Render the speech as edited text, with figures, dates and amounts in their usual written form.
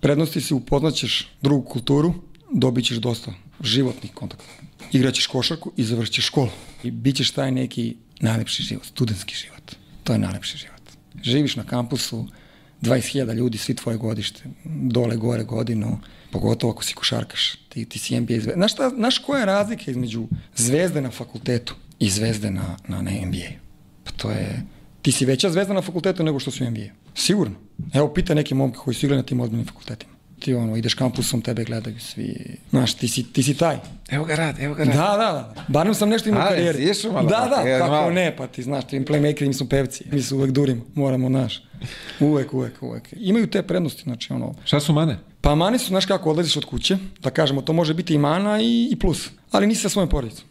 Prednosti si upoznaćeš drugu kulturu, dobit ćeš dosta životnih kontakta. Igraćeš košarku i završit ćeš školu. I bit ćeš taj neki najlepši život, studentski život. To je najlepši život. Živiš na kampusu, 20.000 ljudi, svi tvoje godište, dole, gore godinu, pogotovo ako si košarkaš, ti si NBA zvezda. Znaš koja je razlika između zvezde na fakultetu i zvezde na NBA? Pa to je... Ti si veća zvezda na fakultetu nego što su NBA. Sigurno. Evo, pita neki momka koji su igrali na tim ozbiljnim fakultetima. Ti ideš kampusom, tebe gledaju svi. Znaš, ti si taj. Evo ga rad. Da. Barem sam nešto imao u karijeri. Da, kako ne, pa ti znaš, ti playmakeri, mi smo pevci. Mi se uvek durimo, moramo, znaš. Uvek. Imaju te prednosti, znači Šta su mane? Pa mane su, znaš kako, odlaziš od kuće, da kažemo, to može biti i mana i plus. Ali nisi sa svojom porodicom.